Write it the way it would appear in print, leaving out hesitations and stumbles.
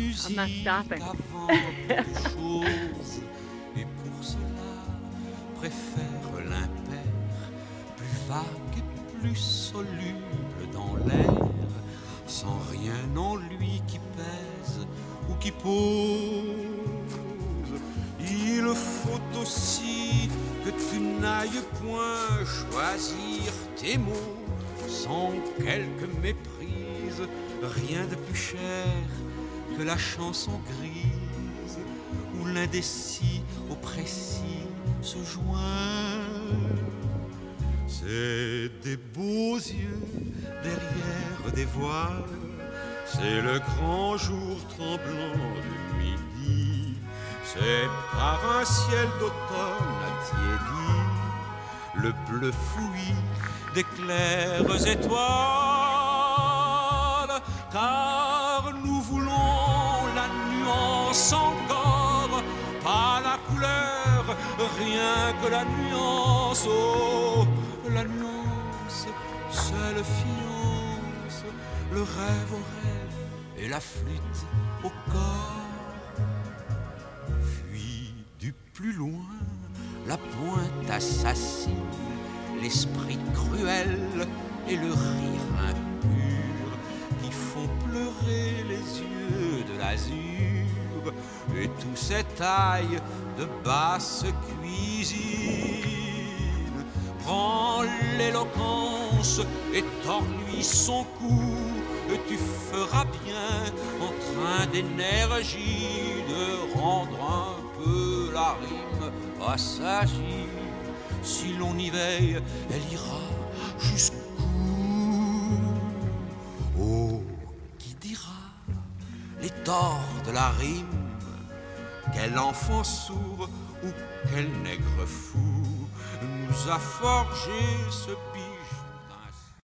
musique avant toute chose, et pour cela préfère l'impair, plus vague et plus soluble dans l'air, sans rien en lui qui pèse ou qui pose. Il faut aussi que tu n'ailles point choisir tes mots sans quelque méprise, rien de plus cher que la chanson grise, où l'indécis au précis se joint. C'est des beaux yeux derrière des voiles, c'est le grand jour tremblant du midi, c'est par un ciel d'automne tiédi, le bleu fouillis des claires étoiles, car nous voulons la nuance encore, pas la couleur, rien que la nuance. Oh, la nuance, c'est le fiance, le rêve au rêve et la flûte au corps. Puis du plus loin, la pointe assassine, l'esprit cruel et le rire impur qui font pleurer les yeux de l'azur, et tout s'étaille de basse cuisine. Prends l'éloquence et tords-lui son cou, et tu feras bien en train d'énergie de rendre un peu la rime à s'agir. Si l'on y veille, elle ira jusqu'où? Oh, qui dira les torts de la rime? Quel enfant sourd ou quel nègre fou nous a forgé ce